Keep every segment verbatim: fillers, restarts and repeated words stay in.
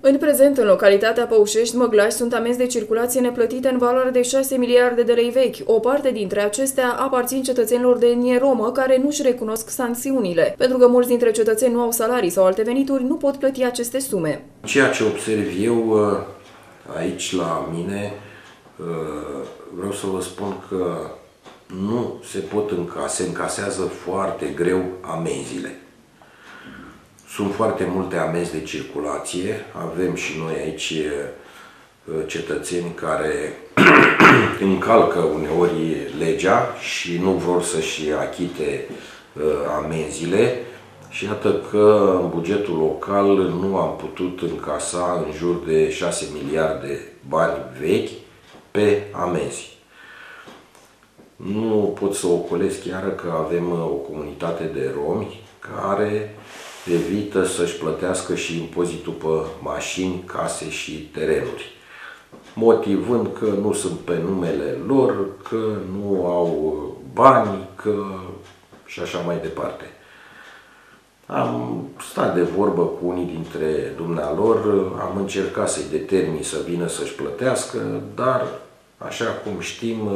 În prezent, în localitatea Păușești, Măglași, sunt amenzi de circulație neplătite în valoare de șase miliarde de lei vechi. O parte dintre acestea aparțin cetățenilor de etnie romă, care nu-și recunosc sancțiunile. Pentru că mulți dintre cetățeni nu au salarii sau alte venituri, nu pot plăti aceste sume. Ceea ce observ eu aici la mine, vreau să vă spun că nu se pot încasa, se încasează foarte greu amenziile. Sunt foarte multe amenzi de circulație, avem și noi aici cetățeni care încalcă uneori legea și nu vor să-și achite amenziile și iată că în bugetul local nu am putut încasa în jur de șase miliarde bani vechi pe amenzi. Nu pot să ocolesc chiar că avem o comunitate de romi care evită să-și plătească și impozitul pe mașini, case și terenuri, motivând că nu sunt pe numele lor, că nu au bani, că și așa mai departe. Am stat de vorbă cu unii dintre dumnealor, am încercat să-i determin să vină să-și plătească, dar, așa cum știm,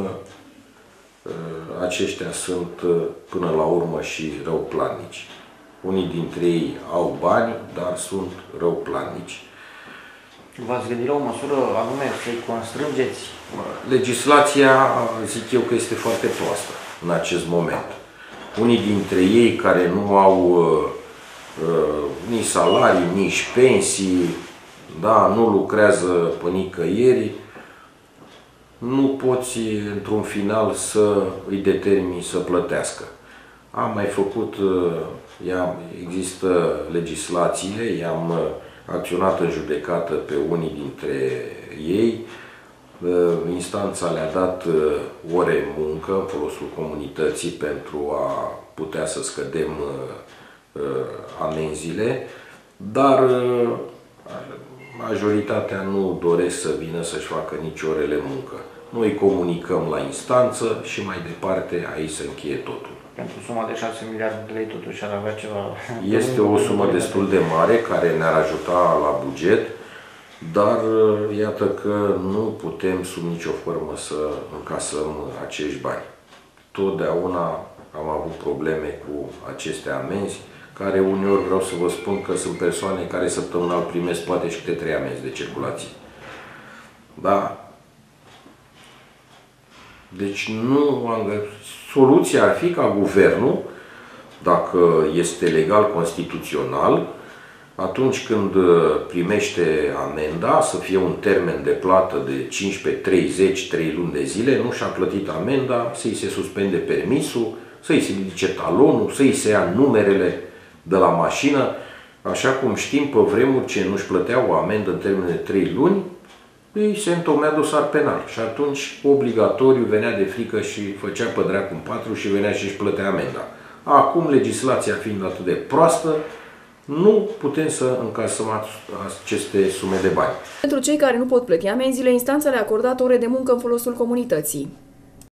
aceștia sunt până la urmă și răuplatnici. Unii dintre ei au bani, dar sunt răuplatnici. V-ați gândit la o măsură anume să-i constrângeți? Legislația, zic eu, că este foarte proastă în acest moment. Unii dintre ei care nu au uh, nici salarii, nici pensii, da, nu lucrează pe nicăieri, nu poți într-un final să îi determini să plătească. Am mai făcut, există legislație, i-am acționat în judecată pe unii dintre ei. Instanța le-a dat ore muncă în folosul comunității pentru a putea să scădem amenziile, dar majoritatea nu doresc să vină să-și facă nici orele muncă. Noi comunicăm la instanță și mai departe aici se încheie totul. Pentru suma de șase miliarde de lei totuși ar avea ceva... Este o sumă destul de mare care ne-ar ajuta la buget, dar iată că nu putem sub nicio formă să încasăm acești bani. Totdeauna am avut probleme cu aceste amenzi, care uneori vreau să vă spun că sunt persoane care săptămânal primesc poate și câte trei amenzi de circulație. Da? Deci nu am găsit. Soluția ar fi ca guvernul, dacă este legal constituțional, atunci când primește amenda, să fie un termen de plată de cincisprezece, treizeci, trei luni de zile, nu și-a plătit amenda, să-i se suspende permisul, să-i se ridice talonul, să-i se ia numerele de la mașină. Așa cum știm, pe vremuri ce nu-și plăteau o amendă în termen de trei luni, îi se întomea dosar penal și atunci obligatoriu venea de frică și făcea pe dracu în patru și venea și își plătea amenda. Acum, legislația fiind atât de proastă, nu putem să încasăm aceste sume de bani. Pentru cei care nu pot plăti amenziile, instanța le-a acordat ore de muncă în folosul comunității.